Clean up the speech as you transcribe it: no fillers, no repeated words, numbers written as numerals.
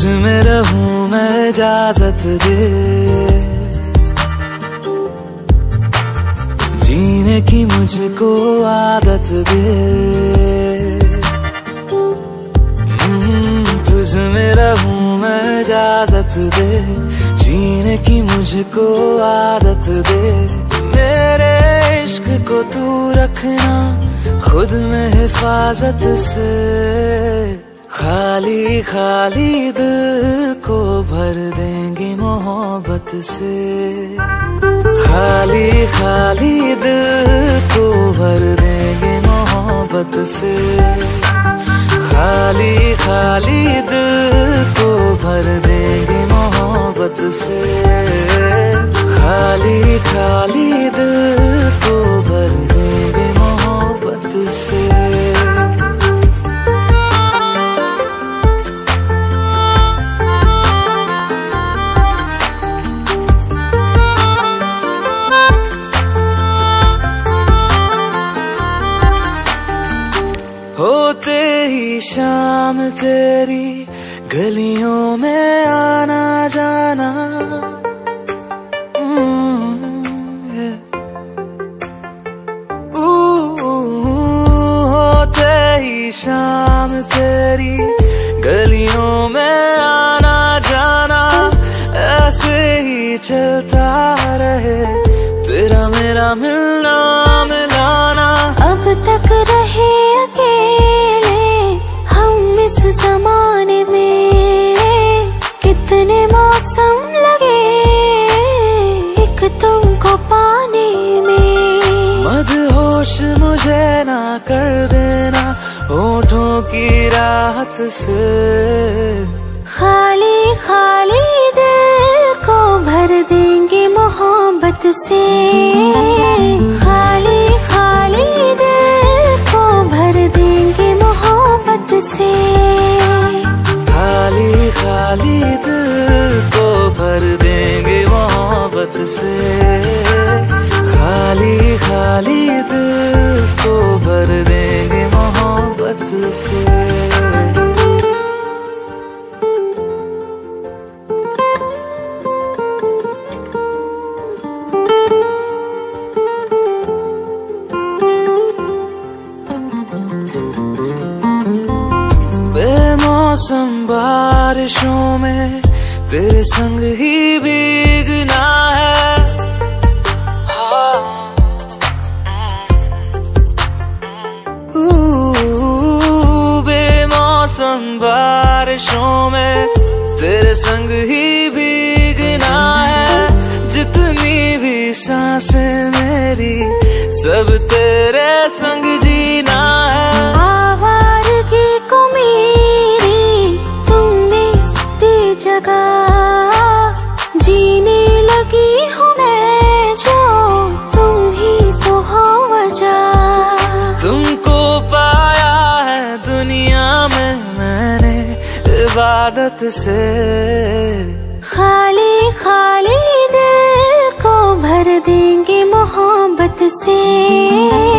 में रहूं मैं इजाजत दे, जीने की मुझको आदत दे। तुझ में रहूं मैं इजाजत दे, जीने की मुझको आदत दे। मेरे इश्क को तू रखना खुद में हिफाजत से, खाली खाली दिल को भर देंगे मोहब्बत से। खाली खाली दिल को भर देंगे मोहब्बत से। खाली खाली दिल को भर देंगे मोहब्बत से। खाली खाली दिल को भर देंगे मोहब्बत से। होते ही शाम तेरी गलियों में आना जाना, होते ही शाम तेरी गलियों में आना जाना, ऐसे ही चलता रहे तेरा मेरा मिलना मिलाना। अब तक रहे अकेले हम इस जमाने में, कितने मौसम लगे एक तुमको पाने में। मदहोश मुझे ना कर देना होठों की राहत से, खाली खाली दिल को भर देंगे मोहब्बत से। खाली खाली दिल को भर देंगे मोहब्बत से। खाली खाली दिल को भर देंगे मोहब्बत से। खाली खाली दिल को भर देंगे मोहब्बत से। बेमौसम बारिशों में तेरे संग ही भीगना है। बेमौसम बारिशों में तेरे संग ही भीगना है। जितनी भी सांसें मेरी सब तेरे संग जीना है। आवारगी को मेरी तुमने दी जगह, जीने लगी हूँ मैं जो तुम ही तो हो वजह। तुमको पाया है दुनिया में मैंने इबादत से, खाली खाली दिल को भर देंगे मोहब्बत से।